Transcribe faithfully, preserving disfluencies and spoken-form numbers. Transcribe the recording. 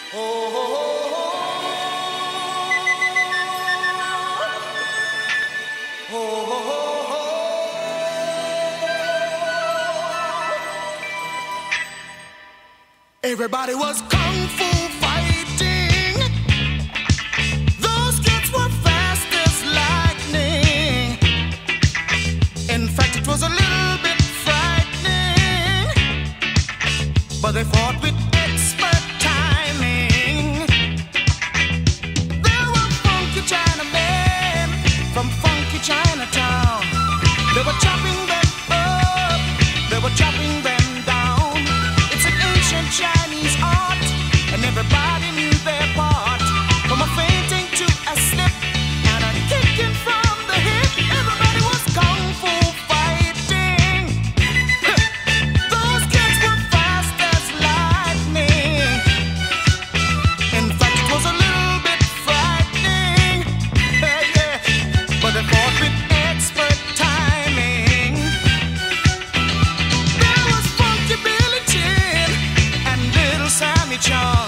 Everybody was kung fu fighting. Those kids were fast as lightning. In fact, it was a little bit frightening, but they fought with expert timing. There were funky Chinamen from funky Chinatown. They were chopping them up, they were chopping them down. It's an ancient Chinese art, and everybody knew their part. From a fainting to a slip and a kicking from the hip, everybody was kung fu fighting. Those kids were fast as lightning. In fact, it was a little bit frightening, yeah, yeah. But they fought with expert timing. There was funky Billy Chin and little Sammy Chung.